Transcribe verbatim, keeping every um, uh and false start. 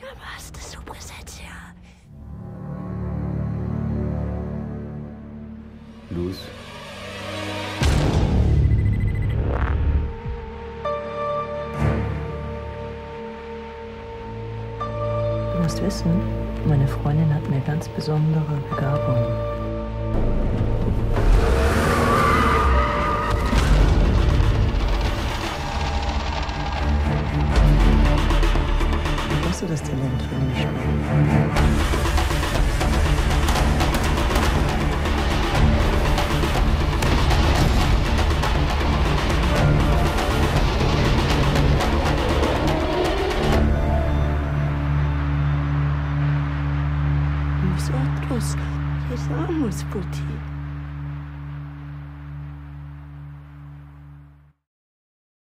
nada más de su presencia. Luz. Du musst wissen, meine Freundin hat eine ganz besondere Begabung. Wo hast du das Talent für den Spiel? Nosotros rezamos por ti.